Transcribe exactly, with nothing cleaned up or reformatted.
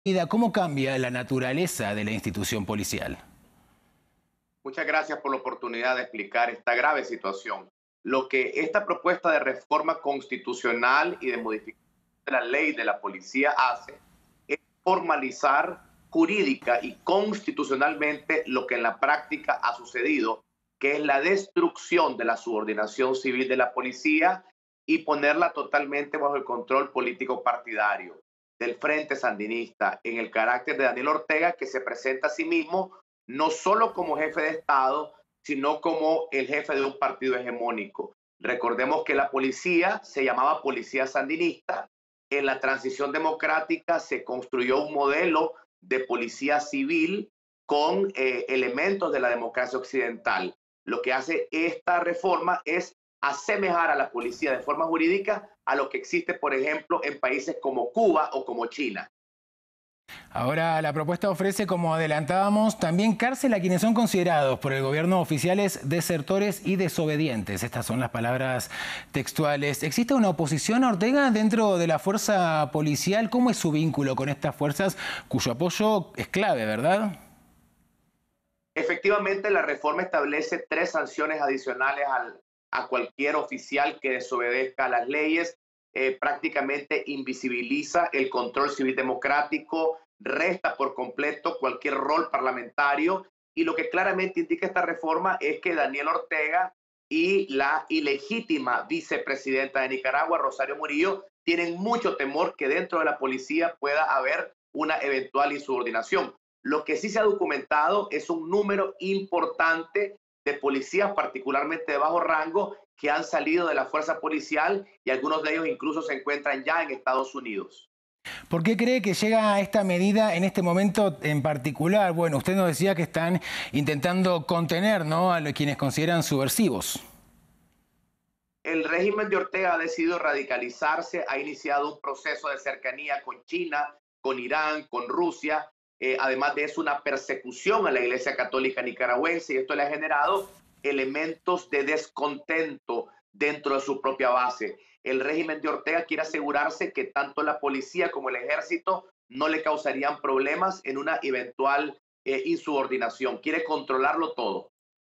Vida, ¿cómo cambia la naturaleza de la institución policial? Muchas gracias por la oportunidad de explicar esta grave situación. Lo que esta propuesta de reforma constitucional y de modificación de la ley de la policía hace es formalizar jurídica y constitucionalmente lo que en la práctica ha sucedido, que es la destrucción de la subordinación civil de la policía y ponerla totalmente bajo el control político partidario del Frente Sandinista en el carácter de Daniel Ortega, que se presenta a sí mismo no solo como jefe de Estado, sino como el jefe de un partido hegemónico. Recordemos que la policía se llamaba Policía Sandinista. En la transición democrática se construyó un modelo de policía civil con eh, elementos de la democracia occidental. Lo que hace esta reforma es asemejar a la policía de forma jurídica a lo que existe, por ejemplo, en países como Cuba o como China. Ahora, la propuesta ofrece, como adelantábamos, también cárcel a quienes son considerados por el gobierno oficiales desertores y desobedientes. Estas son las palabras textuales. ¿Existe una oposición a Ortega dentro de la fuerza policial? ¿Cómo es su vínculo con estas fuerzas cuyo apoyo es clave, verdad? Efectivamente, la reforma establece tres sanciones adicionales al, a cualquier oficial que desobedezca a las leyes, eh, prácticamente invisibiliza el control civil democrático, resta por completo cualquier rol parlamentario y lo que claramente indica esta reforma es que Daniel Ortega y la ilegítima vicepresidenta de Nicaragua, Rosario Murillo, tienen mucho temor que dentro de la policía pueda haber una eventual insubordinación. Lo que sí se ha documentado es un número importante de policías, particularmente de bajo rango, que han salido de la fuerza policial y algunos de ellos incluso se encuentran ya en Estados Unidos. ¿Por qué cree que llega a esta medida en este momento en particular? Bueno, usted nos decía que están intentando contener, ¿no?, a los quienes consideran subversivos. El régimen de Ortega ha decidido radicalizarse, ha iniciado un proceso de cercanía con China, con Irán, con Rusia. Eh, además de eso, una persecución a la Iglesia Católica Nicaragüense y esto le ha generado elementos de descontento dentro de su propia base. El régimen de Ortega quiere asegurarse que tanto la policía como el ejército no le causarían problemas en una eventual eh, insubordinación. Quiere controlarlo todo.